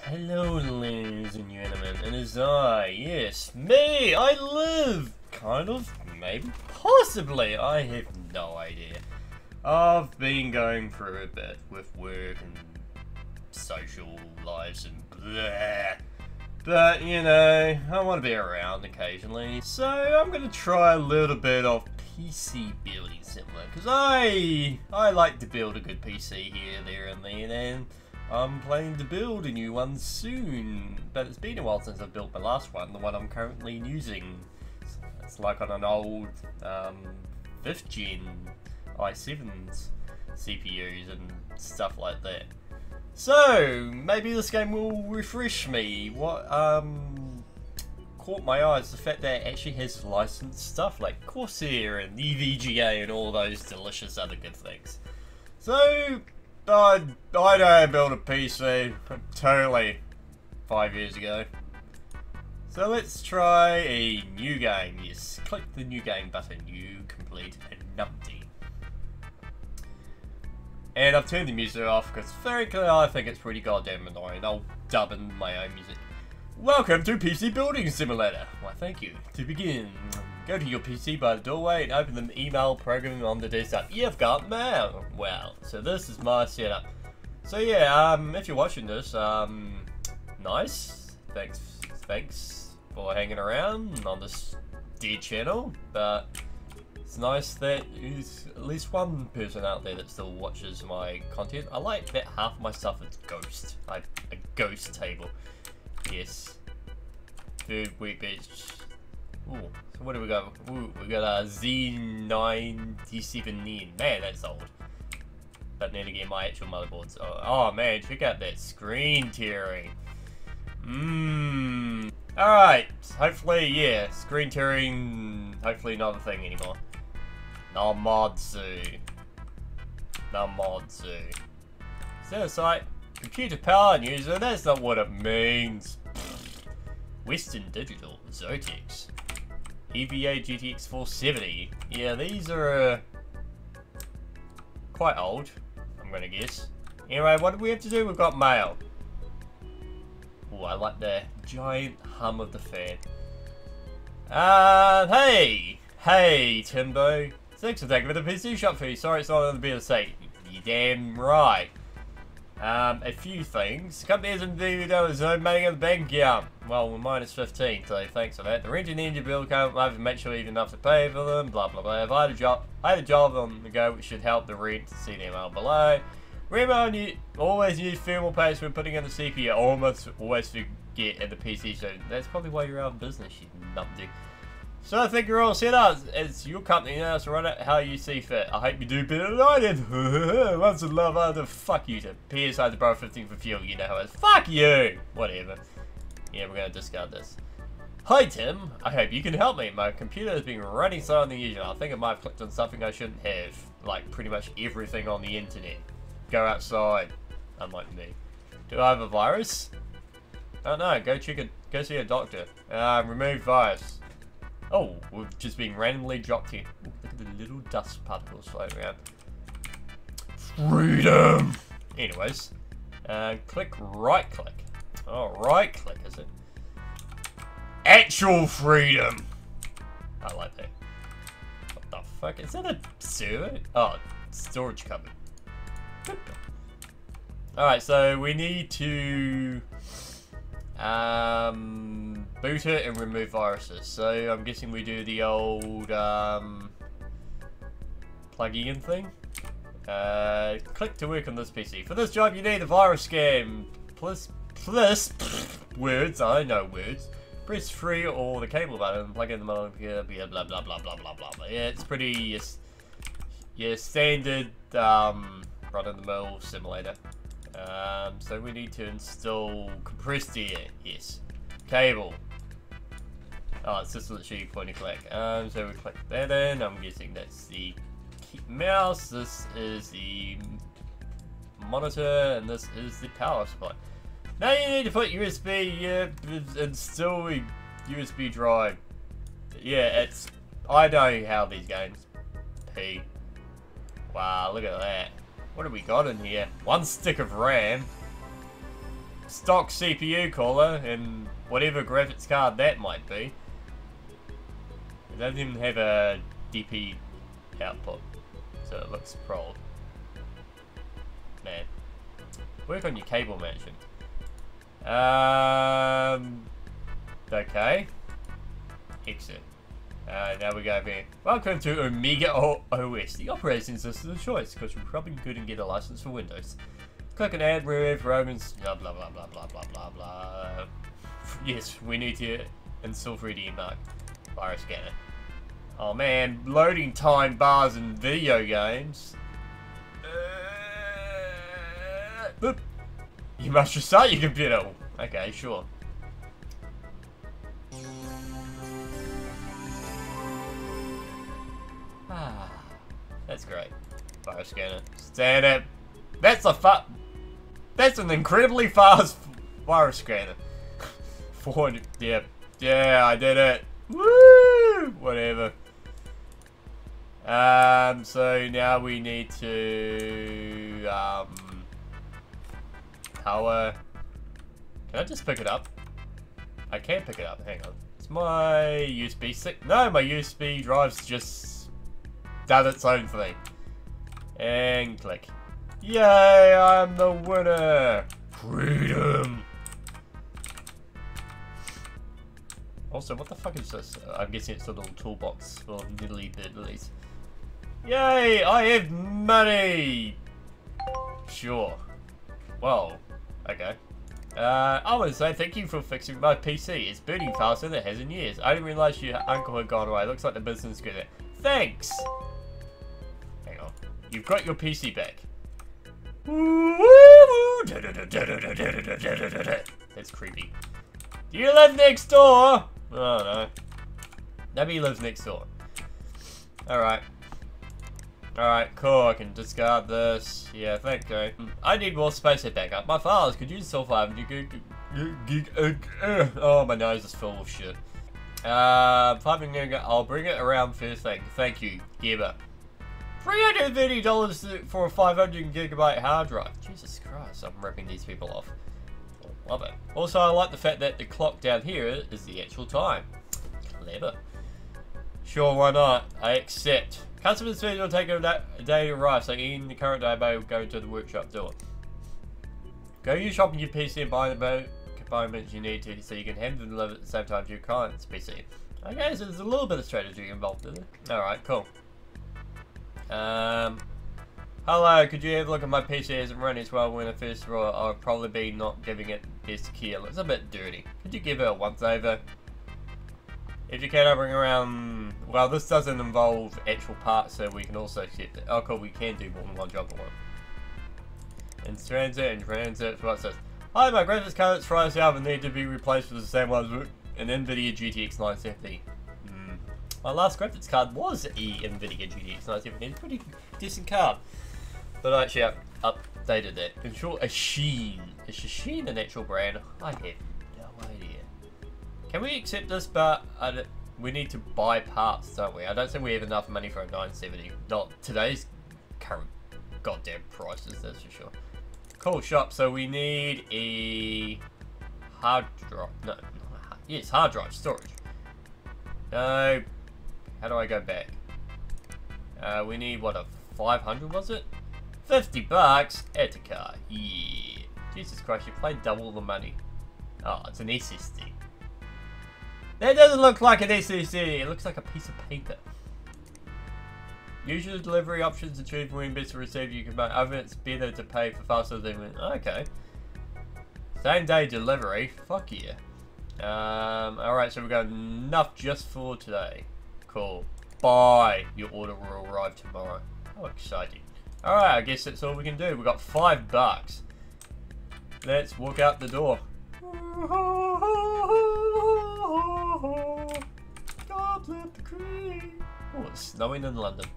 Hello, ladies and gentlemen, and it's I, yes, me, I live, kind of, maybe, possibly, I have no idea. I've been going through a bit with work and social lives and blah, but, you know, I want to be around occasionally, so I'm going to try a little bit of PC building simulator, because I like to build a good PC here, there, and then, and I'm planning to build a new one soon, but it's been a while since I've built my last one, the one I'm currently using. It's like on an old 5th gen i7's CPUs and stuff like that. So, maybe this game will refresh me. What caught my eye is the fact that it actually has licensed stuff like Corsair and EVGA and all those delicious other good things. So, I don't build a PC totally 5 years ago. So let's try a new game. Yes, click the new game button. New, complete, and numpty. And I've turned the music off because frankly I think it's pretty goddamn annoying. I'll dub in my own music. Welcome to PC Building Simulator. Why thank you. To begin, go to your PC by the doorway and open the email program on the desktop. You've got mail. Wow. So this is my setup. So yeah, if you're watching this, nice. Thanks for hanging around on this dead channel. But it's nice that there's at least one person out there that still watches my content. I like that half of my stuff is ghost. Like a ghost table. Yes. Third week bitch. Ooh, so what do we got? Ooh, we got a Z97N. Man, that's old. But then again, my actual motherboard's. Oh man, check out that screen tearing. Alright, hopefully, yeah, screen tearing, hopefully not a thing anymore. Namadzu. So it's like, computer power user, that's not what it means. Western Digital, Zotex. EVA GTX 470. Yeah, these are quite old, I'm gonna guess. Anyway, what do we have to do? We've got mail. Oh, I like the giant hum of the fan. Hey, Timbo. Thanks for taking me to the PC shop fee. Sorry, it's not on the bill to say. You damn right. A few things. Company hasn't there's no money in the bank account. Well, we're minus 15, so thanks for that. The rent and energy bill can't have to make sure even enough to pay for them, blah blah blah. If I had a job on the go which should help the rent, see the email below. Remember, always use thermal paste when putting in the CPU. Almost always forget in the PC, so that's probably why you're out of business, you numpty. So I think you're all set up. It's your company now, so run it how you see fit. I hope you do better than I did. Once in love, I had to fuck you to PS, I had to borrow 15 for fuel. You know how it is. Fuck you! Whatever. Yeah, we're gonna discard this. Hi Tim, I hope you can help me. My computer has been running slower than usual. I think I might have clicked on something I shouldn't have. Like pretty much everything on the internet. Go outside. Unlike me. Do I have a virus? I don't know. Go see a doctor. Remove virus. Oh, we've just been randomly dropped here. Ooh, look at the little dust particles floating around. Freedom! Anyways, right click. Oh, right click, is it? Actual freedom! I like that. What the fuck? Is that a server? Oh, storage cupboard. Alright, so we need to boot it and remove viruses. So I'm guessing we do the old plugging in thing. Click to work on this PC. For this job you need a virus scan. Plus words, I know words. Press 3 or the cable button, plug in the monitor, blah blah blah blah blah blah blah. Yeah, it's pretty standard run-of-the-mill simulator. So we need to install compressed air. Yes. Cable. Oh, it's just literally point and click. So we click that in. I'm guessing that's the mouse. This is the monitor, and this is the power supply. Now you need to put USB. Install a USB drive. Yeah, I know how these games pee. Wow, look at that. What have we got in here? 1 stick of RAM. stock CPU cooler and whatever graphics card that might be. It doesn't even have a DP output, so it looks pro. Man, work on your cable management. Okay. Exit. Now we go over here. Welcome to Omega OS, the operating system of choice, because you probably couldn't get a license for Windows. Click an ad wherever programs, blah blah blah blah blah blah blah blah. Yes, we need to install 3D Mark virus scanner. Oh man, loading time bars in video games. Boop. You must restart your computer. Okay, sure. Ah, that's great. Virus scanner. Stand up. That's an incredibly fast virus scanner. 400. Yep. Yeah, I did it. Woo! Whatever. So now we need to power. Can I just pick it up? I can't pick it up. Hang on. It's my USB stick. No, my USB drive's just done its own thing. And click. Yay! I'm the winner. Freedom. Also, what the fuck is this? I'm guessing it's a little toolbox for niddly diddlies. Yay! I have money! Sure. Well, okay. I want to say thank you for fixing my PC. It's burning faster than it has in years. I didn't realize your uncle had gone away. Looks like the business is good. Thanks! Hang on. You've got your PC back. That's creepy. Do you live next door? Oh no. Nobody lives next door. Alright. Alright, cool. I can discard this. Yeah, thank you. I need more space to back up. My files could use still 500 gig. Oh, my nose is full of shit. 500 gig. I'll bring it around first thing. Thank you, Geber. $330 for a 500 gigabyte hard drive. Jesus Christ, I'm ripping these people off. Love it. Also, I like the fact that the clock down here is the actual time. Clever. Sure, why not? I accept. Customers fees will take a day to arrive, so in the current day by going to the workshop door. Go use shopping your PC and buy the components you need to, so you can hand them deliver at the same time to your client's PC. Okay, so there's a little bit of strategy involved in it. Alright, cool. Hello, could you have a look at my PC as it running as well when I first raw? I'll probably be not giving it best care. It's a bit dirty. Could you give it a once over? If you can, I'll bring around. Well, this doesn't involve actual parts, so we can also accept it. Oh, cool, we can do more than one job at once. In transit, what it says. Hi, my graphics card is fries out and need to be replaced with the same one as an NVIDIA GTX 970. My last graphics card was a NVIDIA GTX 970. It's a pretty decent card. But I actually updated that. In short, a Sheen. Is Sheen an actual brand? I have no idea. Can we accept this? But we need to buy parts, don't we? I don't think we have enough money for a 970. Not today's current goddamn prices, that's for sure. Cool shop. So we need a hard drive. No, yes, hard drive storage. No. How do I go back? We need what, a 500 was it? 50 bucks at a car. Yeah. Jesus Christ, you paid double the money. Oh, it's an SSD. That doesn't look like an SSD. It looks like a piece of paper. Usual delivery options to choose when best to receive. You can buy oven. It's better to pay for faster than when. Okay. Same day delivery. Fuck yeah. Alright, so we've got enough just for today. Cool. Bye. Your order will arrive tomorrow. How exciting. Alright, I guess that's all we can do. We've got $5. Let's walk out the door. God left the creek. Oh, it's snowing in London.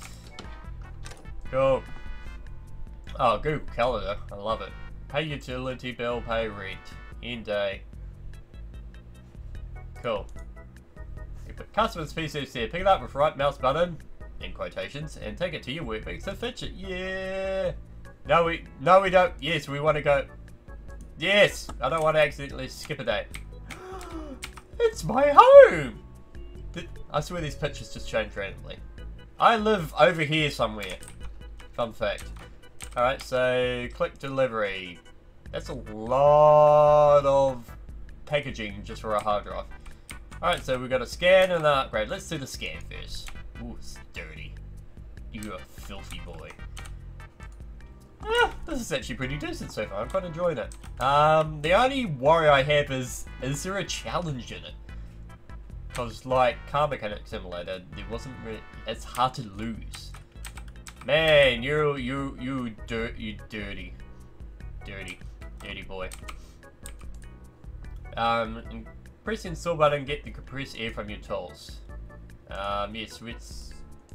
Cool. Oh, Google Calendar. I love it. Pay utility bill, pay rent. End day. Cool. You put customers PCs here. Pick it up with right mouse button, in quotations, and take it to your workbench to fetch it. Yeah. No, we don't. Yes, we want to go. Yes! I don't want to accidentally skip a day. It's my home! I swear these pictures just change randomly. I live over here somewhere. Fun fact. Alright, so click delivery. That's a lot of packaging just for a hard drive. Alright, so we've got a scan and an upgrade. Let's do the scan first. Ooh, it's dirty. You a filthy boy. This is actually pretty decent so far. I'm quite enjoying it. The only worry I have is there a challenge in it? Because, like, Car Mechanic Simulator, there wasn't really... It's hard to lose. Man, you dirty boy. Press the install button, get the compressed air from your tools. Yes, it's...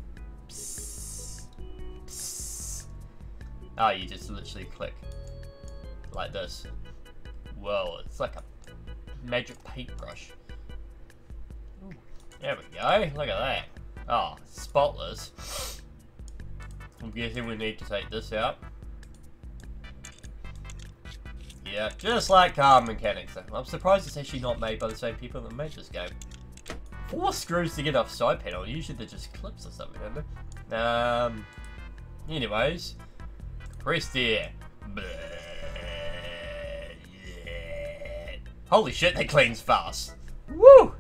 Ah, you just literally click. Like this. Whoa, it's like a magic paintbrush. Ooh, there we go, look at that. Oh, spotless. I'm guessing we need to take this out. Yeah, just like Car Mechanics. I'm surprised it's actually not made by the same people that made this game. 4 screws to get off side panel. Usually they're just clips or something, don't they? Anyways, press there. Holy shit, that cleans fast. Woo!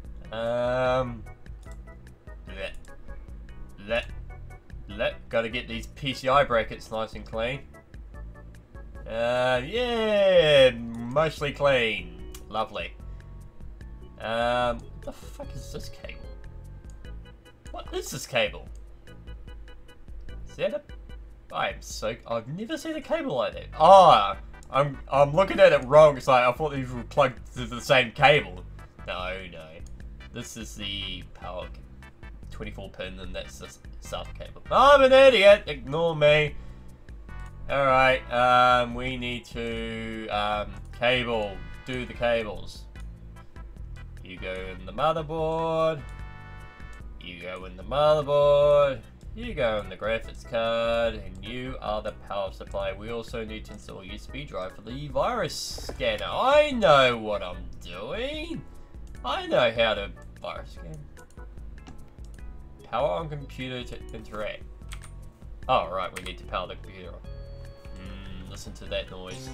Gotta get these PCI brackets nice and clean. Yeah, mostly clean. Lovely. What the fuck is this cable? What is this cable? Is that a... I've never seen a cable like that. Oh, I'm looking at it wrong. It's like, I thought these were plugged to the same cable. No. This is the power 24 pin and that's the sub cable. I'm an idiot. Ignore me. Alright, we need to, do the cables. You go in the motherboard. You go in the motherboard. You go in the graphics card. And you are the power supply. We also need to install a USB drive for the virus scanner. I know what I'm doing. I know how to virus scan. Power on computer to interact. Oh, right, we need to power the computer on. Listen to that noise.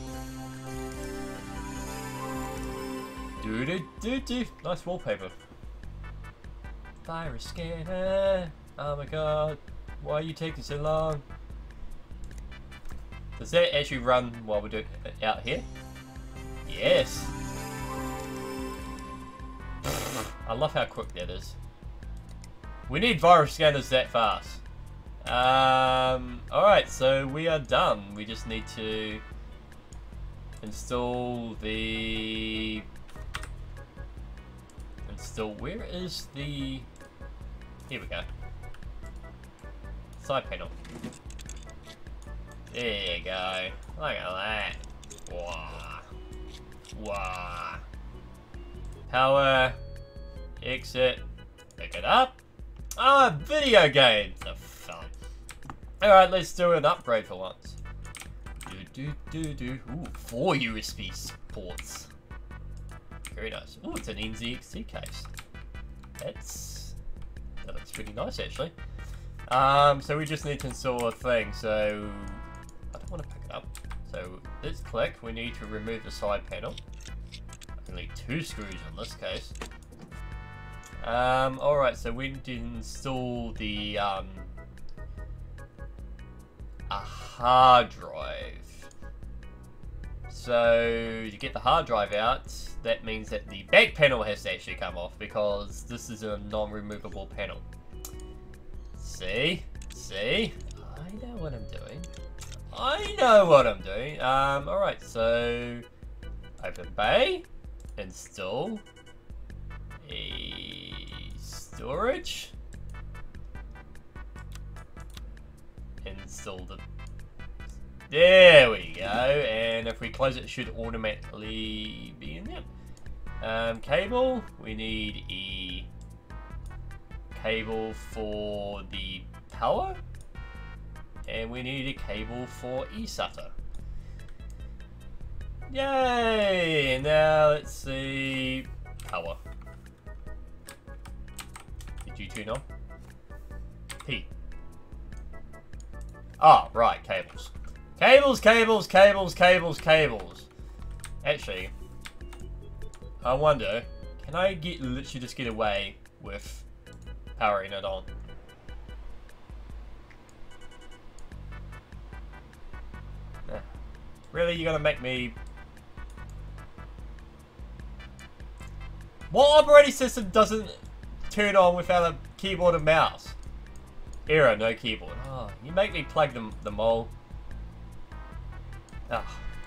Do. Nice wallpaper. Virus scanner. Oh my god. Why are you taking so long? Does that actually run while we do it out here? Yes. I love how quick that is. We need virus scanners that fast. Alright, so we are done. We just need to install where is the... Here we go. Side panel. There you go. Look at that. Wow. Power. Exit. Pick it up. Ah, video games. The fun. Alright, let's do an upgrade for once. Ooh, 4 USB ports. Very nice. Ooh, it's an NZXT case. That looks pretty nice actually. So we just need to install a thing, so I don't want to pick it up. So let's click, we need to remove the side panel. Only 2 screws in this case. Alright, so we need to install the a hard drive. So to get the hard drive out, that means that the back panel has to actually come off because this is a non-removable panel. See? I know what I'm doing. Alright, so open bay, install a storage, install the... There we go, and if we close it, it should automatically be in there. Cable, we need a cable for the power, and we need a cable for eSATA. Yay! Now let's see. Power. Did you tune on? P. Ah, right, cables. Cables, cables, cables, cables, cables. Actually, I wonder, can I literally just get away with powering it on? Really, you're gonna make me... What operating system doesn't turn on without a keyboard and mouse? Error, no keyboard. Oh, you make me plug the mole. Ah.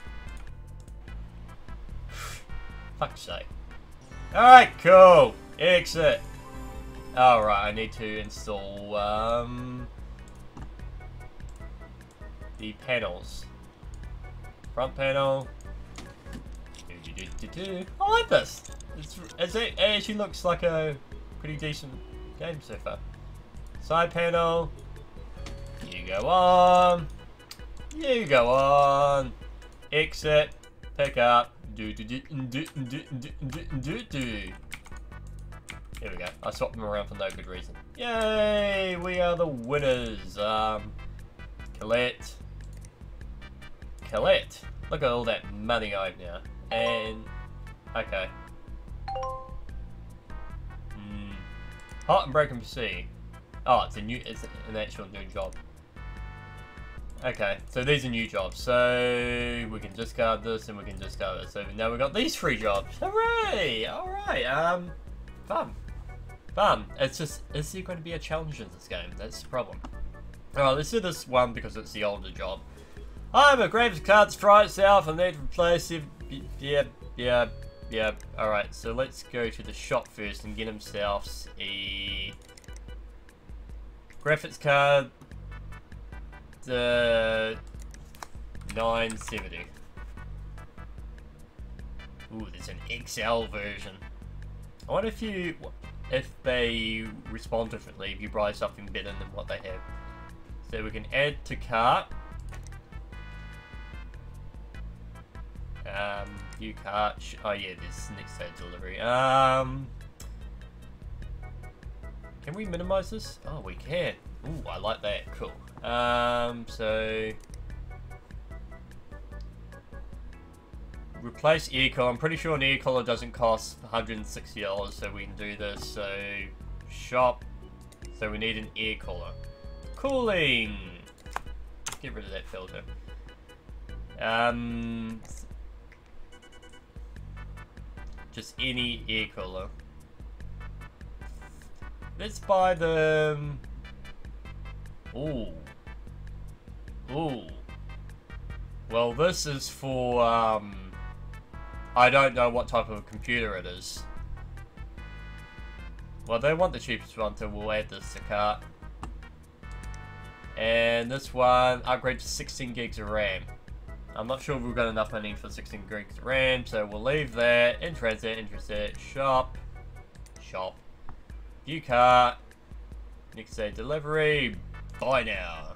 Fuck's sake. Alright, cool. Exit. Alright, I need to install the panels. Front panel. I like this. It actually looks like a pretty decent game so far. Side panel. You go on. You go on. Exit. Pick up. Here we go. I swapped them around for no good reason. Yay! We are the winners. Collect. Collect. Look at all that money I have now. And okay. Hot and broken PC. Oh, it's an actual new job. Okay, so these are new jobs. So we can discard this and we can discard this. So now we've got these 3 jobs. Hooray! Alright, fun. Fun. It's just, is there going to be a challenge in this game? That's the problem. Alright, let's do this one because it's the older job. I'm a graphics card straight south and need to replace it. Yeah. Alright, so let's go to the shop first and get himself a graphics card. The 970. Ooh, there's an XL version. I wonder if they respond differently if you buy something better than what they have. So we can add to cart. View cart. Oh yeah, there's next day delivery. Can we minimize this? Oh, we can. Ooh, I like that. Cool. So replace air cooler. I'm pretty sure an air cooler doesn't cost $160, so we can do this. So shop. So we need an air cooler. Cooling. Get rid of that filter. Just any air cooler. Let's buy the. Ooh. Well, this is for, I don't know what type of computer it is. Well, they want the cheapest one, so we'll add this to cart. And this one, upgrade to 16 gigs of RAM. I'm not sure if we've got enough money for 16 gigs of RAM, so we'll leave that. In transit, shop. View cart. Next day delivery. Buy now.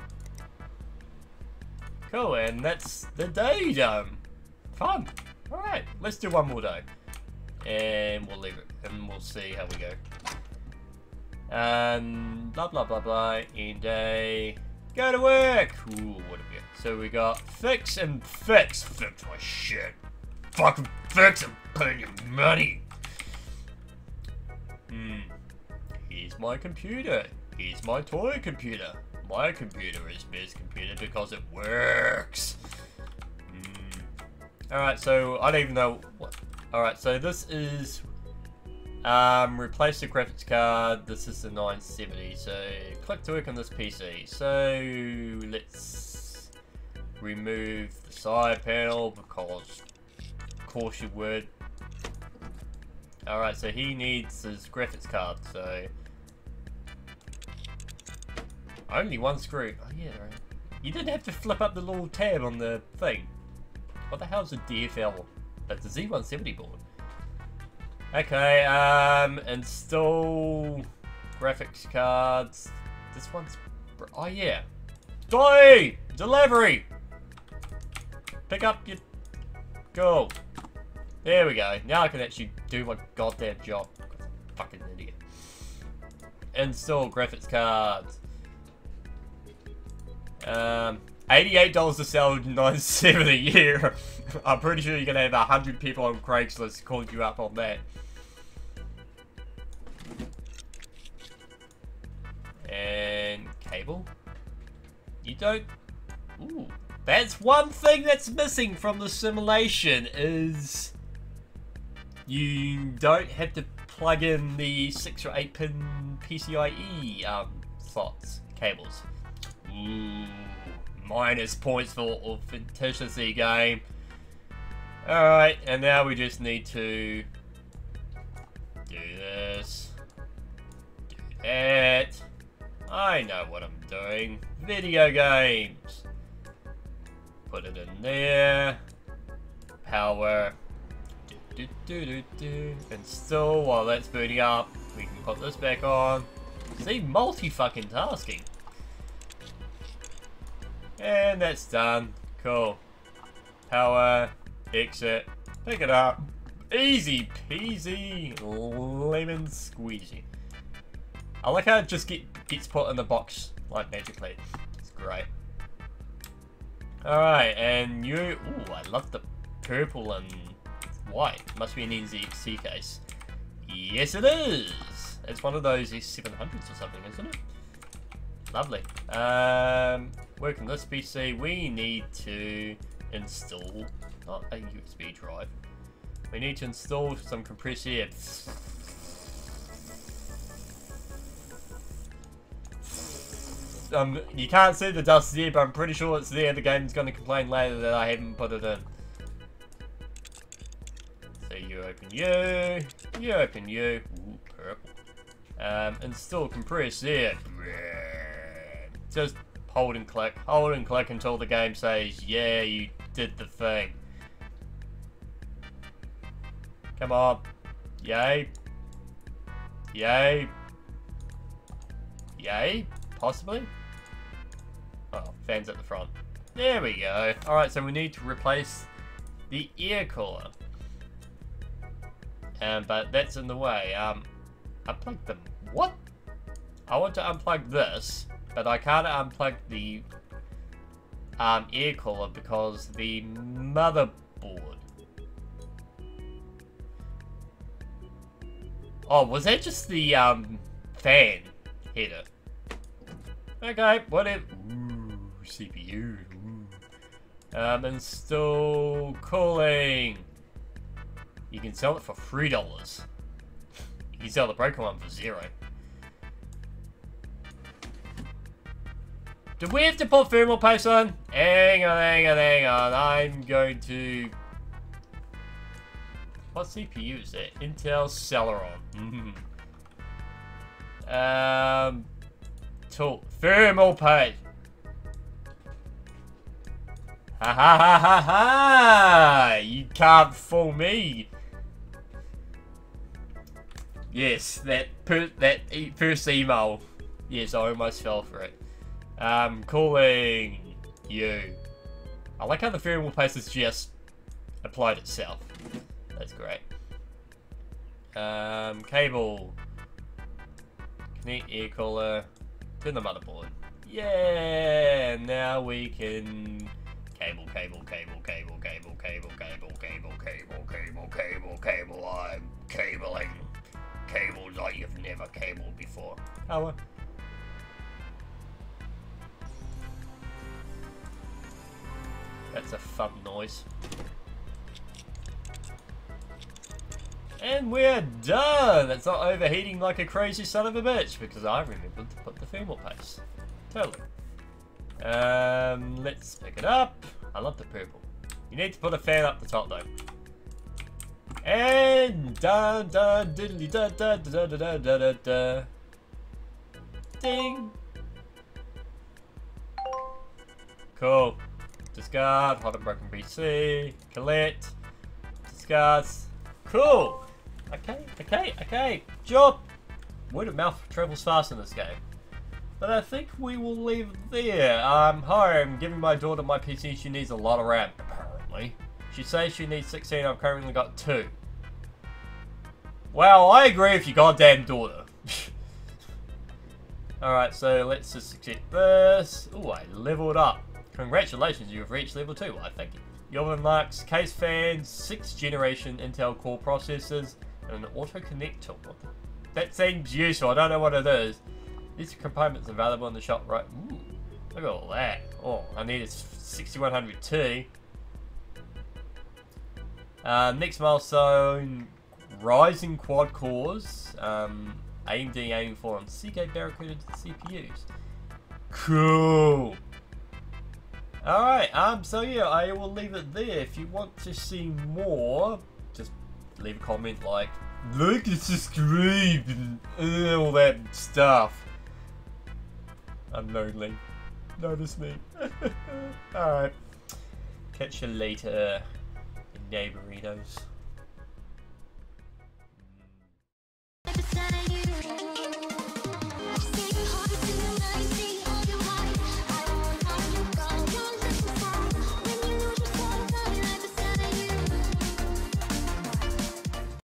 Cool, and that's the day done. Fun. Alright, let's do one more day. And we'll leave it, and we'll see how we go. Blah blah blah blah. End day. Go to work. Ooh, what have we got? So we got fix and fix. Fix my shit. Fucking fix and pay your money. Here's my computer. Here's my toy computer. My computer is best computer because it works. Alright, so I don't even know what. Alright, so this is replace the graphics card. This is the 970. So click to work on this PC. So let's remove the side panel because of course you would. Alright, so he needs his graphics card, so only one screw. Oh yeah, right. You didn't have to flip up the little tab on the thing. What the hell's a DFL? That's a Z170 board. Okay, install graphics cards. This one's, oh yeah. Delivery! Pick up your Cool. There we go. Now I can actually do my goddamn job. Fucking idiot. Install graphics cards. $88 to sell, $97 a year. I'm pretty sure you're gonna have 100 people on Craigslist calling you up on that. And cable. You don't. Ooh, that's one thing that's missing from the simulation is you don't have to plug in the 6 or 8 pin PCIe slots cables. Ooh, minus points for authenticity game. Alright, and now we just need to do this, do that. I know what I'm doing. Video games. Put it in there. Power. Install while that's booting up. We can put this back on. See, multi-fucking-tasking. And that's done. Cool. Power. Exit. Pick it up. Easy peasy. Lemon squeezy. I like how it just gets put in the box like magically. It's great. Alright, and you... Ooh, I love the purple and white. Must be an NZXT case. Yes, it is! It's one of those S700s or something, isn't it? Lovely. Working this PC, we need to install... Not a USB drive. We need to install some compressed air. You can't see the dust there, but I'm pretty sure it's there. The game's going to complain later that I haven't put it in. So you open you open you. Ooh, purple. Install compressed air. Just hold and click until the game says, yeah, you did the thing. Come on. Yay. Yay. Yay. Possibly. Oh, fans at the front. There we go. Alright, so we need to replace the air cooler. But that's in the way. Unplug them. What? I want to unplug this, but I can't unplug the air cooler because the motherboard. Oh, was that just the fan header? Okay, whatever. Ooh, CPU. Ooh. Install cooling. You can sell it for $3. You can sell the broken one for $0. Do we have to put thermal paste on? Hang on. I'm going to... What CPU is that? Intel Celeron. Tool. Thermal paste. Ha ha ha ha ha! You can't fool me. Yes, that first email. Yes, I almost fell for it. Calling you. I like how the thermal paste has just applied itself. That's great. Cable. Connect air cooler to the motherboard. Yeah, now we can cable. I'm cabling cables like you've never cabled before. Power. That's a fun noise. And we're done! It's not overheating like a crazy son of a bitch because I remembered to put the thermal paste. Totally. Let's pick it up. I love the purple. You need to put a fan up the top though. And dun dun diddly da da da da da da da da. Ding! Cool. Discard, hot and broken PC, collect, discards. Cool! Okay. Job! Word of mouth travels fast in this game. But I think we will leave it there. Hi, I'm giving my daughter my PC. She needs a lot of RAM, apparently. She says she needs 16, I've currently got 2. Well, I agree with your goddamn daughter. Alright, so let's just accept this. Ooh, I leveled up. Congratulations, you have reached level 2. Why, thank you. You've unlocked case fans, 6th generation Intel core processors, and an auto connect tool. That seems useful, I don't know what it is. These components are available in the shop, right? Ooh, look at all that. Oh, I need a 6100T. Next milestone, rising quad cores. AMD aiming for on Seagate barracuda CPUs. Cool. Alright, so yeah, I will leave it there. If you want to see more, just leave a comment like and subscribe and all that stuff. I'm lonely. Notice me. Alright. Catch you later, neighboritos.